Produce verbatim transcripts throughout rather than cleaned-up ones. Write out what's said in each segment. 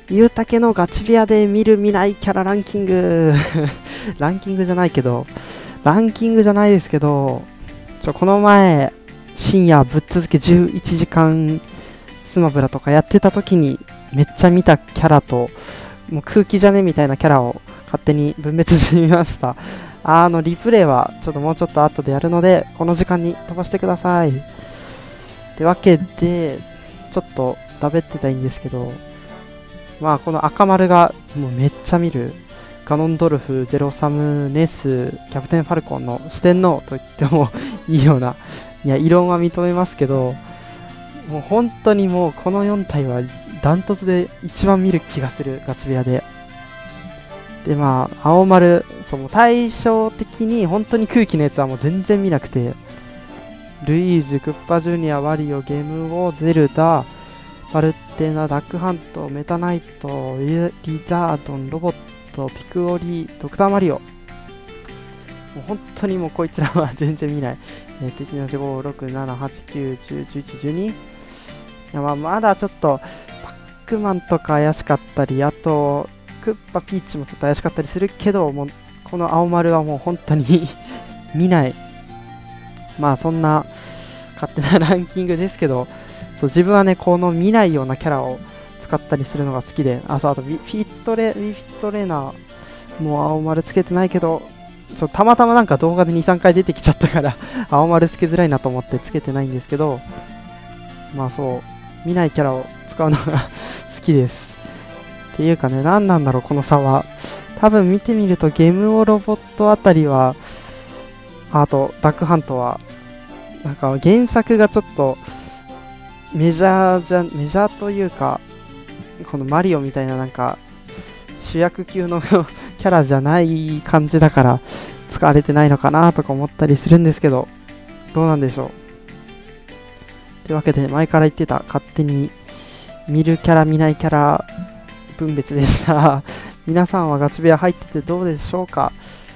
ゆうたけのガチ部屋で見る見ないキャラランキングランキングじゃないけどランキングじゃないですけどちょこの前深夜ぶっ続けじゅういちじかんスマブラとかやってた時にめっちゃ見たキャラともう空気じゃねみたいなキャラを勝手に分別してみました。あのリプレイはちょっともうちょっと後でやるのでこの時間に飛ばしてください。ってわけでちょっとだべってたいんですけど、まあこの赤丸がもうめっちゃ見るガノンドルフ、ゼロサム、ネス、キャプテンファルコンの四天王と言ってもいいような、いや異論は認めますけど、もう本当にもうこのよん体はダントツで一番見る気がするガチ部屋で。でまあ青丸、その対照的に本当に空気のやつはもう全然見なくて、ルイージュ、クッパジュニア、ワリオ、ゲームウォー、ゼルダ、バルテナ、ダックハント、メタナイト、リザードン、ロボット、ピクオリ、ドクターマリオ、もう本当にもうこいつらは全然見ない。えー、敵のご、ろく、なな、はち、きゅう、じゅう、じゅういち、じゅうに、いやまあまだちょっとパックマンとか怪しかったり、あとクッパピーチもちょっと怪しかったりするけど、もうこの青丸はもう本当に見ない。まあそんな勝手なランキングですけど、そう自分はねこの見ないようなキャラを使ったりするのが好きで、あそうあとフィットレウィフィットレーナーもう青丸つけてないけど、そうたまたまなんか動画でにさんかい出てきちゃったから青丸つけづらいなと思ってつけてないんですけど、まあそう見ないキャラを使うのが好きです。っていうかね、何なんだろうこの差は。多分見てみるとゲームオロボットあたりは、あとダックハントはなんか原作がちょっとメジャーじゃメジャーというか、このマリオみたいななんか主役級のキャラじゃない感じだから使われてないのかなとか思ったりするんですけど、どうなんでしょう。というわけで前から言ってた勝手に見るキャラ見ないキャラ分別でした皆さんはガチ部屋入っててどうでしょうか。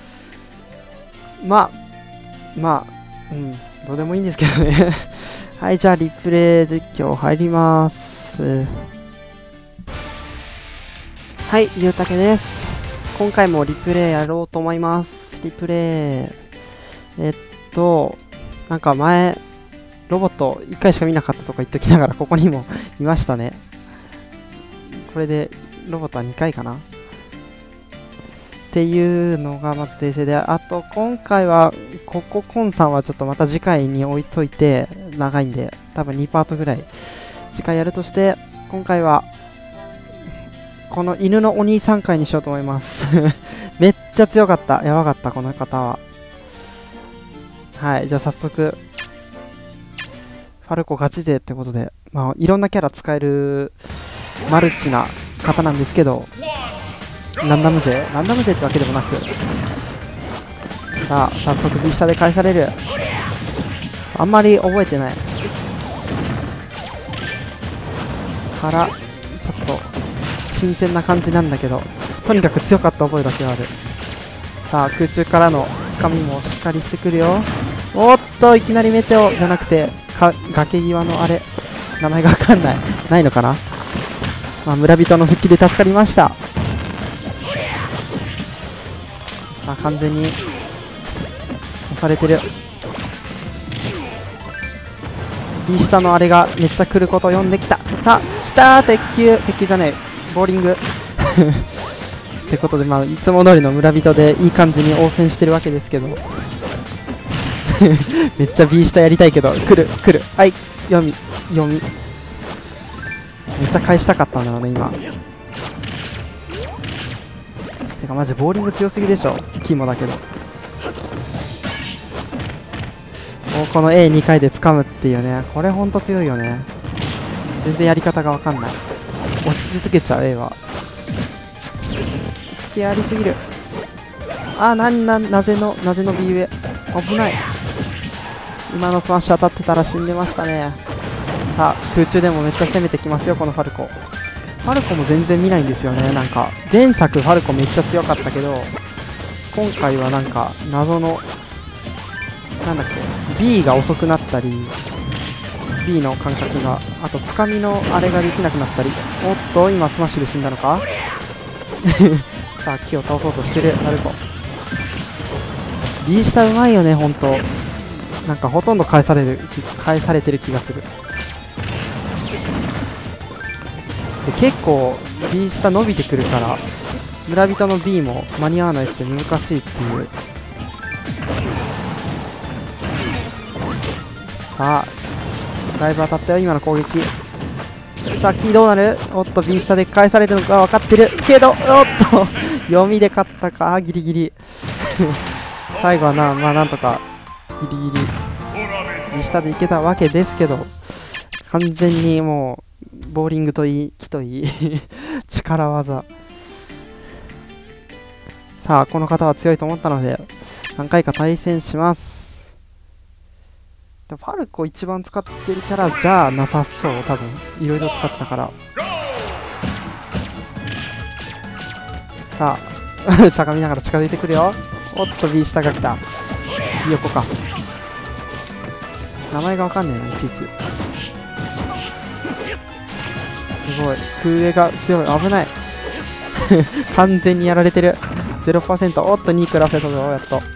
まあまあうんどうでもいいんですけどねはい、じゃあリプレイ実況入ります。はい、ゆうたけです。今回もリプレイやろうと思います。リプレイえっとなんか前ロボットいっかいしか見なかったとか言っときながらここにもいましたね。これでロボットはにかいかなっていうのがまず訂正で、あと今回はここコンさんはちょっとまた次回に置いといて、長いんで多分にパートぐらい次回やるとして、今回はこの犬のお兄さん回にしようと思いますめっちゃ強かった、やばかったこの方は。はい、じゃあ早速ファルコガチ勢ってことで、まあいろんなキャラ使えるマルチな方なんですけど、ランダム勢ランダム勢ってわけでもなく、さあ早速 B 下で返される。あんまり覚えてないからちょっと新鮮な感じなんだけど、とにかく強かった覚えだけはある。さあ空中からのつかみもしっかりしてくるよ。おっといきなりメテオじゃなくてか崖際のあれ名前がわかんないないのかな。まあ、村人の復帰で助かりました。さあ完全に押されてる。 B 下のあれがめっちゃ来ることを読んできた。さあ来たー、鉄球鉄球じゃねえボーリングってことで、まあいつも通りの村人でいい感じに応戦してるわけですけどめっちゃ B 下やりたいけど来る来る。はい読み読みめっちゃ返したかったんだろうね今。てかマジボーリング強すぎでしょ、キモだけど。おこの エーに 回で掴むっていうね、これほんと強いよね。全然やり方がわかんない。押し続けちゃう A はスケありすぎる。あーなんななぜのなぜの B 上危ない。今のスマッシュ当たってたら死んでましたね。さあ空中でもめっちゃ攻めてきますよこのファルコ。ファルコも全然見ないんですよね。なんか前作ファルコめっちゃ強かったけど、今回はなんか謎のなんだっけ B が遅くなったり B の感覚が、あとつかみのあれができなくなったり。おっと今スマッシュで死んだのかさあ木を倒そうとしてるナルコ。 B 下うまいよねほんと。なんかほとんど返される返されてる気がする。で結構 B 下伸びてくるから村人の B も間に合わないし難しいっていう。さあだいぶ当たったよ今の攻撃。さあキーどうなる。おっと B 下で返されるのか分かってるけど、おっと読みで勝ったかギリギリ最後はなまあなんとかギリギリ B 下でいけたわけですけど、完全にもうボーリングといい木といい力技。さあこの方は強いと思ったので何回か対戦します。ファルコ一番使ってるキャラじゃなさそう。多分いろいろ使ってたから。さあしゃがみながら近づいてくるよ。おっと B 下が来た。ひよこか。名前がわかんねえな、いちいち。すごい空上が強い。危ない完全にやられてる。 ゼロパーセント。 おっとに食らせたぞ。やっと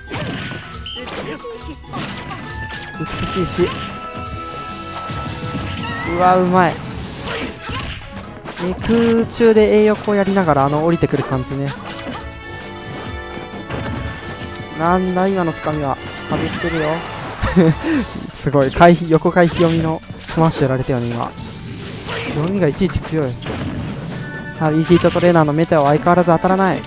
美しいし、うわうまい。え空中で栄翼をやりながらあの降りてくる感じね。なんだ今のつかみは。外してるよすごい回避横回避読みのスマッシュやられたよね今。読みがいちいち強い。さあ E フィートトレーナーのメテオは相変わらず当たらない。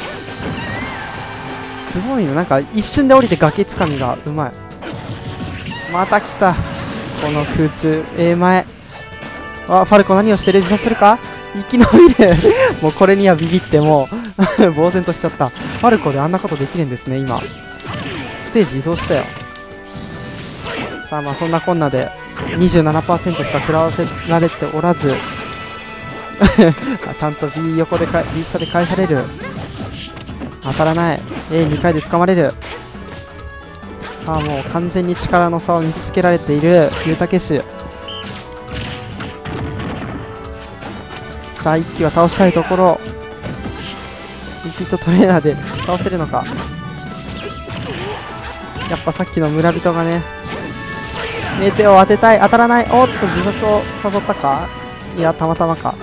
すごいのなんか一瞬で降りて崖つかみがうまい。また来たこの空中 A 前。あファルコ何をしてる。自殺するか。生き延びるもうこれにはビビってもう呆然としちゃった。ファルコであんなことできるんですね今。ステージ移動したよ。さあまあそんなこんなで にじゅうななパーセント しか食らわせられておらずちゃんと B 横でか B 下で返される。当たらない。 エーに 回で掴まれる。さあもう完全に力の差を見せつけられているユウタケシュ。さあ一気は倒したいところ。リピートトレーナーで倒せるのか。やっぱさっきの村人がねメテオを当てたい。当たらない。おっと自殺を誘ったか。いやたまたまか。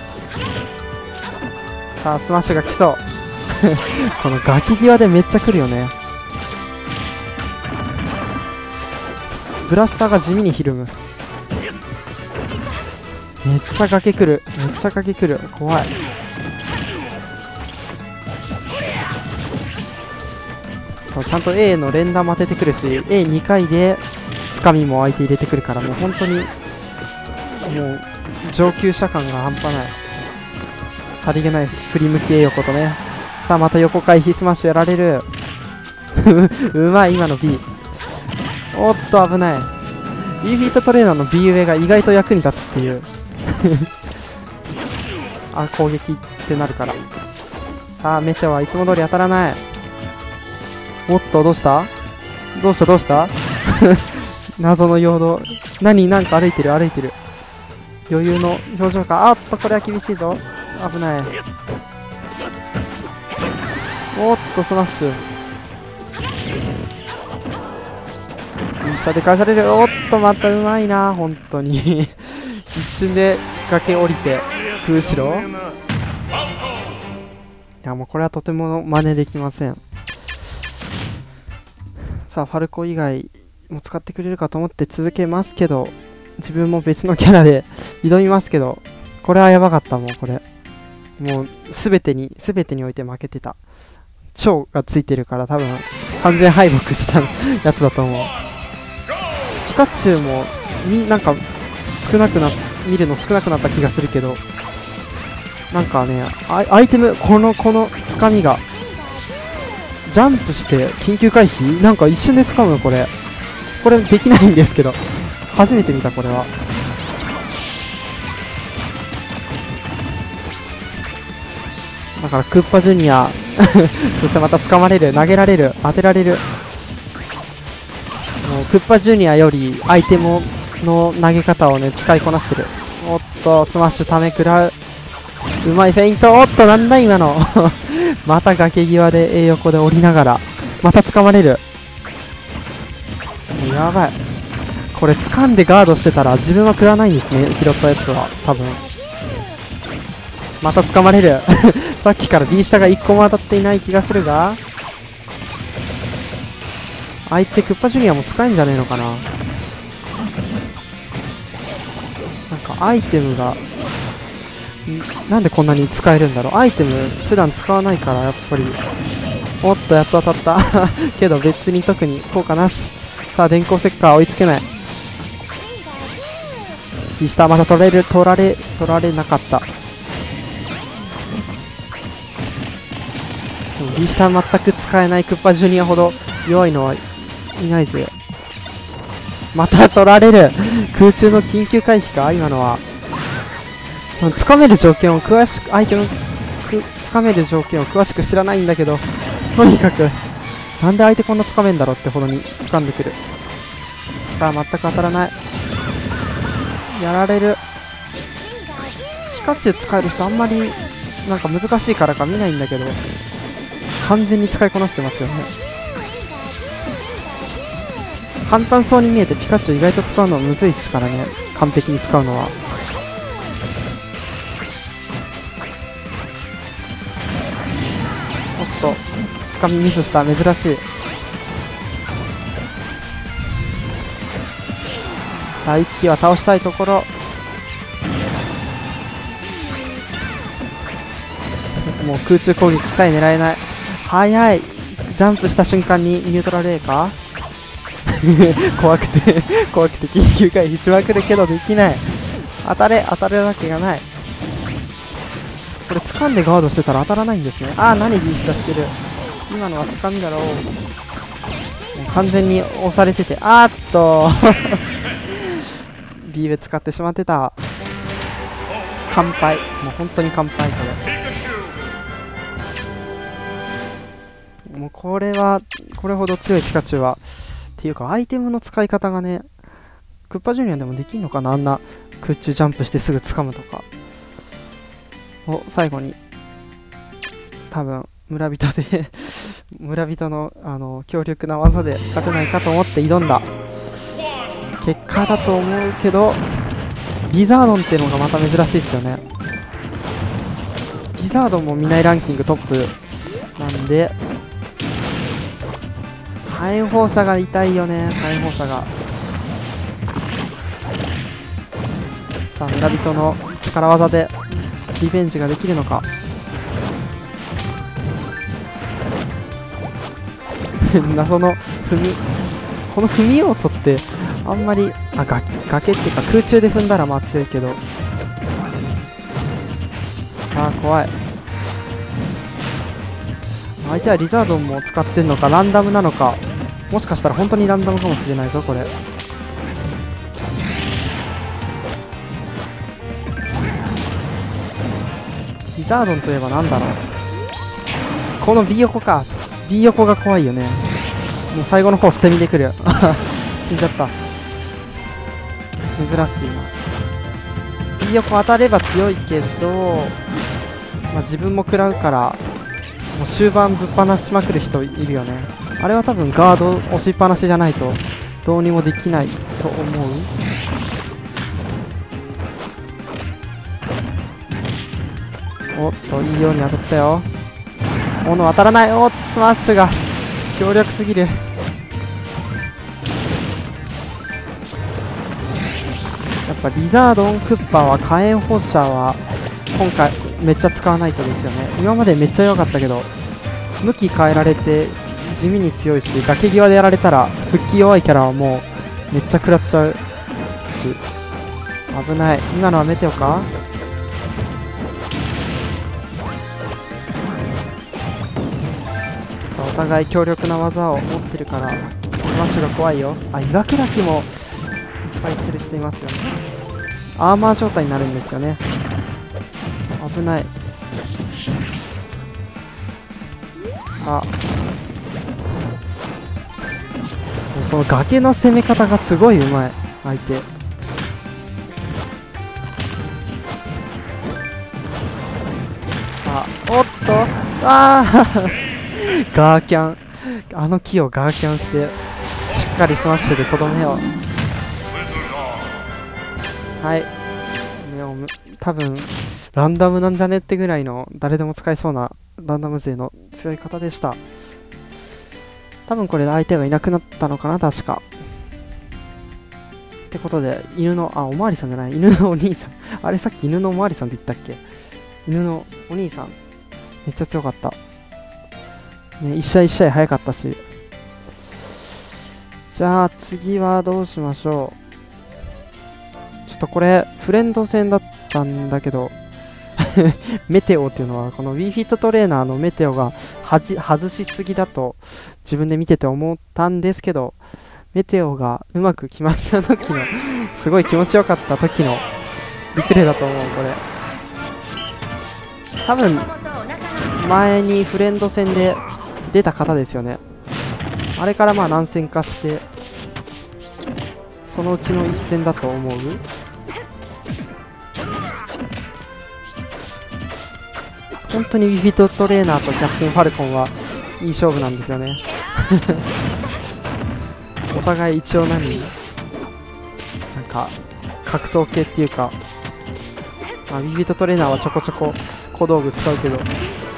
さあスマッシュが来そうこの崖際でめっちゃ来るよね。ブラスターが地味にひるむ。めっちゃ崖来る。めっちゃ崖来る。怖い。ちゃんと A の連打も当ててくるし エーに 回でつかみも相手入れてくるから、もう本当にもう上級者感が半端ない。さりげない振り向き A 横とね。さあまた横回避スマッシュやられるうまい今の B。 おっと危ない。 B フィートトレーナーの B 上が意外と役に立つっていうあ攻撃ってなるから。さあメテオはいつも通り当たらない。おっとどうしたどうしたどうした謎の陽動。何なんか歩いてる歩いてる。余裕の表情か。あっとこれは厳しいぞ。危ない。おっとスマッシュ。下で返される。おっとまたうまいな本当に一瞬で崖降りて空後ろ。いやもうこれはとても真似できません。さあファルコ以外も使ってくれるかと思って続けますけど、自分も別のキャラで挑みますけど、これはやばかった。もうこれもう全てに全てにおいて負けてた。超がついてるから多分完全敗北したやつだと思う。ピカチュウもになんか少なくな見るの少なくなった気がするけど、なんかねアイ、アイテムこのこのつかみがジャンプして緊急回避なんか一瞬で使うの。これこれできないんですけど初めて見た。これはだからクッパジュニアそしてまた掴まれる、投げられる、当てられる。もうクッパジュニアよりアイテムをの投げ方をね使いこなしてる。おっとスマッシュため食らう。うまいフェイント。おっとなんだ今のまた崖際で A 横で降りながらまた掴まれる。やばい、これ掴んでガードしてたら自分は食らないんですね、拾ったやつは多分。また掴まれるさっきから B 下がいっこも当たっていない気がするが、相手クッパジュニアも使えんじゃねえのかな。なんかアイテムがなんでこんなに使えるんだろう。アイテム普段使わないからやっぱり。おっとやっと当たったけど別に特に効果なし。さあ電光石火追いつけない。B 下また取れる、取られ取られなかった。B 下全く使えないクッパジュニアほど弱いのはいないぜ。また取られる空中の緊急回避か今のは。つかめる条件を詳しく相手のつかめる条件を詳しく知らないんだけど、とにかくなんで相手こんなつかめんだろうってほどに掴んでくる。さあ全く当たらない。やられる。ピカチュウ使える人あんまりなんか難しいからか見ないんだけど、完全に使いこなしてますよね。簡単そうに見えてピカチュウ意外と使うのむずいですからね、完璧に使うのは。おっとつかみミスした。珍しい。さあ一気は倒したいところ。もう空中攻撃さえ狙えない。速い。ジャンプした瞬間にニュートラル A か怖くて怖くて緊急回避しまくるけどできない。当たれ、当たるわけがない。これ掴んでガードしてたら当たらないんですね。ああ何 B 下してる。今のは掴みだろう。もう完全に押されてて、あーっとB 上使ってしまってた。完敗。もう本当に完敗。これもうこれはこれほど強いピカチュウはっていうか、アイテムの使い方がね、クッパジュニアでもできんのかな、あんな空中ジャンプしてすぐ掴むとか。お、最後に多分村人で村人のあの強力な技で勝てないかと思って挑んだ結果だと思うけど、リザードンっていうのがまた珍しいですよね。リザードンも見ないランキングトップなんで、火炎放射が痛いよね。火炎放射が。さあ村人の力技でリベンジができるのか謎の踏み、この踏み要素ってあんまり、あ、が崖っていうか空中で踏んだらまあ強いけど、あー怖い。相手はリザードンも使ってんのかランダムなのか、もしかしたら本当にランダムかもしれないぞこれ。リザードンといえばなんだろう、この B 横か。 B 横が怖いよね。もう最後の方捨て身でくる死んじゃった。珍しいな。 B 横当たれば強いけど、まあ、自分も食らうからもう終盤ぶっ放しまくる人いるよね。あれは多分ガード押しっぱなしじゃないとどうにもできないと思う。おっといいように当たったよ。おの当たらない。おっとスマッシュが強力すぎる。やっぱリザードンクッパは火炎放射は今回めっちゃ使わないとですよね。今までめっちゃ弱かったけど向き変えられて地味に強いし、崖際でやられたら復帰弱いキャラはもうめっちゃ食らっちゃうし危ない。今のはメテオか。お互い強力な技を持ってるからスマッシュが怖いよ。あ、岩砕きもいっぱいする人いますよね。アーマー状態になるんですよね。危ない。あ、この崖の攻め方がすごいうまい相手。 あおっとあーガーキャン、あの木をガーキャンしてしっかりスマッシュでとどめよう。はい、ね、多分ランダムなんじゃねってぐらいの誰でも使えそうなランダム勢の強い方でした。多分これで相手がいなくなったのかな、確か。ってことで、犬の、あ、おまわりさんじゃない、犬のお兄さん。あれ、さっき犬のおまわりさんって言ったっけ？犬のお兄さん。めっちゃ強かった。ね、一試合一試合早かったし。じゃあ、次はどうしましょう。ちょっとこれ、フレンド戦だったんだけど、メテオっていうのは、この Wii Fit トレーナーのメテオがはじ外しすぎだと自分で見てて思ったんですけど、メテオがうまく決まった時の、すごい気持ちよかった時のリプレイだと思う、これ。多分、前にフレンド戦で出た方ですよね。あれからまあ何戦かして、そのうちの一戦だと思う。本当に Wii Fit トレーナーとキャプテンファルコンはいい勝負なんですよね。お互い一応何なんか格闘系っていうか、まあ、Wii Fit トレーナーはちょこちょこ小道具使うけど、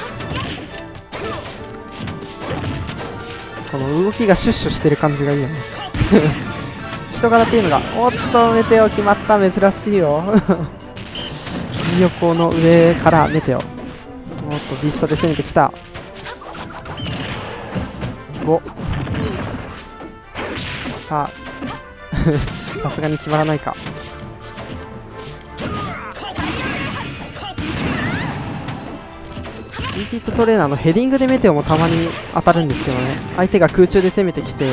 この動きがシュッシュしてる感じがいいよね。人柄っていうのが、おっとメテオ決まった、珍しいよ。右横の上からメテオ、おっとビーストで攻めてきた。ごさあさすがに決まらないか。Wii Fit トレーナーのヘディングでメテオもたまに当たるんですけどね、相手が空中で攻めてきて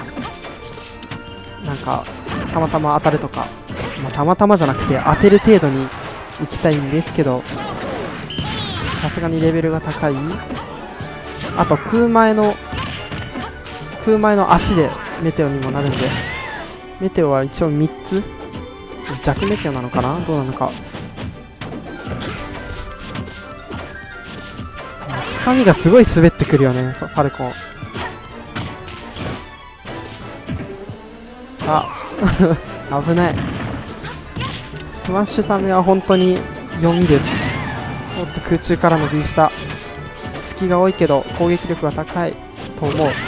なんかたまたま当たるとか、まあ、たまたまじゃなくて当てる程度に行きたいんですけど、さすがにレベルが高い。あと空前の空前の足でメテオにもなるんで、メテオは一応みっつ弱メテオなのかな、どうなのか。つかみがすごい滑ってくるよね、ファルコン。さあ危ない。スマッシュためは本当に読みで、もっと空中からの B 下、隙が多いけど攻撃力が高いと思う。もう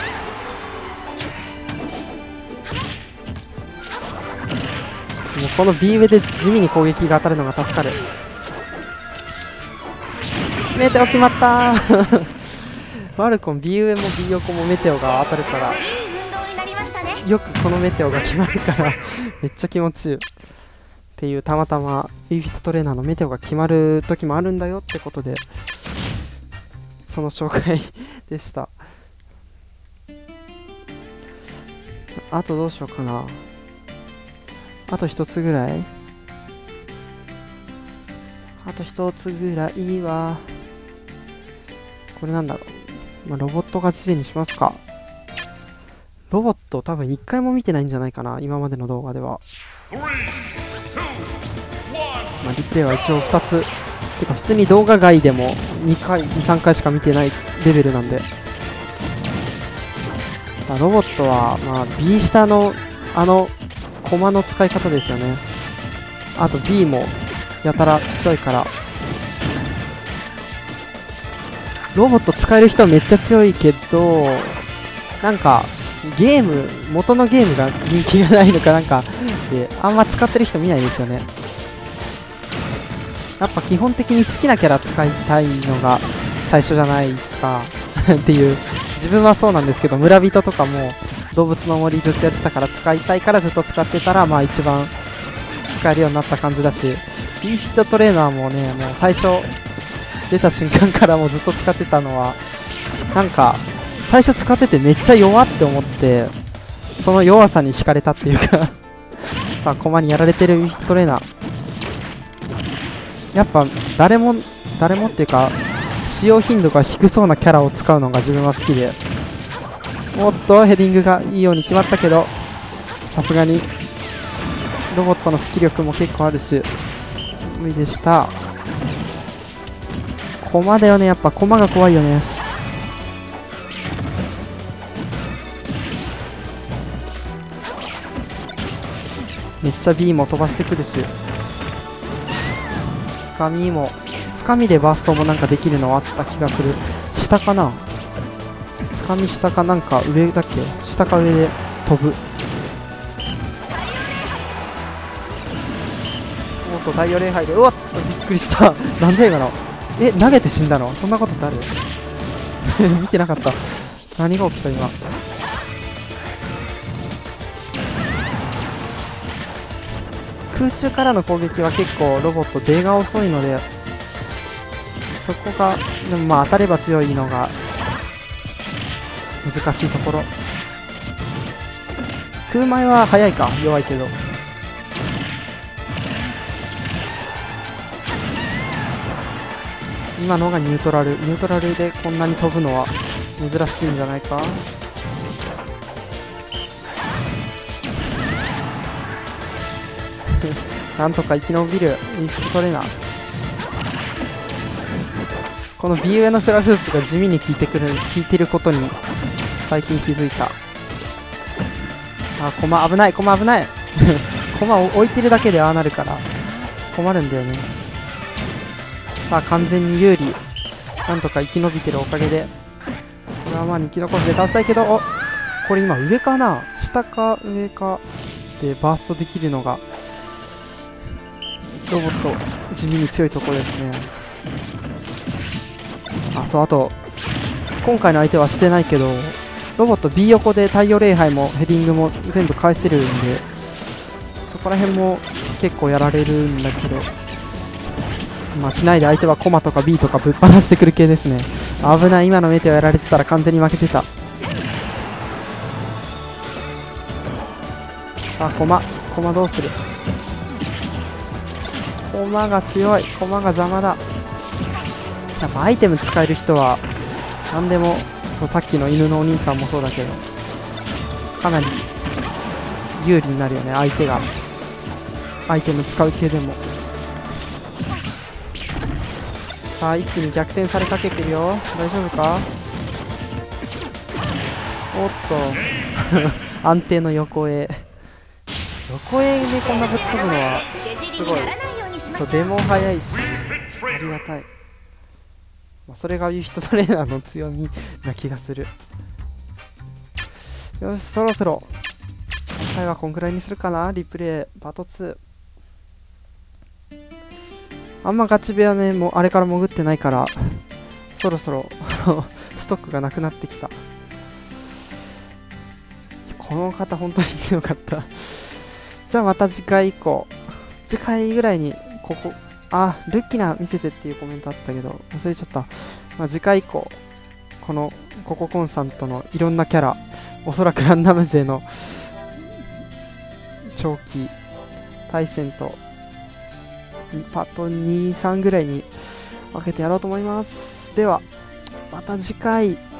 この B 上で地味に攻撃が当たるのが助かる。メテオ決まったー。マルコン B 上も B 横もメテオが当たるから、よくこのメテオが決まるからめっちゃ気持ちいいっていう、たまたま Wii Fit トレーナーのメテオが決まる時もあるんだよってことで、その紹介でした。あとどうしようかな。あと一つぐらいあと一つぐらいはこれなんだろう、まあ、ロボット勝ち勢にしますか。ロボット多分一回も見てないんじゃないかな、今までの動画では。まあ、リプレイは一応ふたつてか普通に動画外でもにかいにさんかいしか見てないレベルなんで、まあ、ロボットはまあ B 下のあのコマの使い方ですよね。あと B もやたら強いから、ロボット使える人はめっちゃ強いけど、なんかゲーム元のゲームが人気がないのかなんかであんま使ってる人見ないですよね。やっぱ基本的に好きなキャラ使いたいのが最初じゃないですかっていう、自分はそうなんですけど、村人とかも動物の森ずっとやってたから使いたいからずっと使ってたら、まあ一番使えるようになった感じだし、Wii Fit トレーナーもね、もう最初出た瞬間からもうずっと使ってたのは、なんか最初使っててめっちゃ弱って思って、その弱さに惹かれたっていうかさあ駒にやられてる Wii Fit トレーナー、やっぱ誰も誰もっていうか使用頻度が低そうなキャラを使うのが自分は好きで、おっとヘディングがいいように決まったけど、さすがにロボットの吹き力も結構あるし無理でした。 コマだよね、やっぱコマが怖いよね。めっちゃ B も飛ばしてくるし、つかみもつかみでバーストもなんかできるのあった気がする。下かな、つかみ下かなんか上だっけ、下か上で飛ぶ。おっと太陽礼拝で、うわっとびっくりしたなんじゃ今の、え投げて死んだの、そんなことってある見てなかった、何が起きた今。空中からの攻撃は結構ロボット出が遅いので、そこがでもまあ当たれば強いのが難しいところ。空前は速いか、弱いけど。今のがニュートラル、ニュートラルでこんなに飛ぶのは珍しいんじゃないか。なんとか生き延びるインプットトレーナー。この B 上のフラフープが地味に効いてくる、効いてることに最近気づいた。あ、コマ危ない、コマ危ないコマを置いてるだけでああなるから困るんだよね。さあ完全に有利、なんとか生き延びてるおかげで、これはまあ生き残して倒したいけど、おこれ今上かな、下か上かでバーストできるのがロボット地味に強いところですね。あ、そう、あと今回の相手はしてないけど、ロボット B 横で太陽礼拝もヘディングも全部返せるんで、そこら辺も結構やられるんだけど、まあしないで相手はコマとか B とかぶっ放してくる系ですね。危ない、今のメテオやられてたら完全に負けてた。さあコマコマどうする、コマが強い、コマが邪魔だ。やっぱアイテム使える人は何でも、そうさっきの犬のお兄さんもそうだけどかなり有利になるよね、相手がアイテム使う系でも。さあ一気に逆転されかけてるよ、大丈夫か。おっと安定の横へ、横へでこんなぶっ飛ぶのはすごい。そうデモ速いしありがたい、まあ、それがユーヒットトレーナーの強みな気がする。よし、そろそろ今回はこんくらいにするかな。リプレイパートツー、あんまガチ部屋ね、もうあれから潜ってないからそろそろストックがなくなってきた。この方本当に強かったじゃあまた次回以降、次回ぐらいにここ、あ、ルッキナ見せてっていうコメントあったけど忘れちゃった。まあ、次回以降このコココンさんとのいろんなキャラ、おそらくランダム勢の長期対戦とパートに、さんぐらいに分けてやろうと思います。ではまた次回。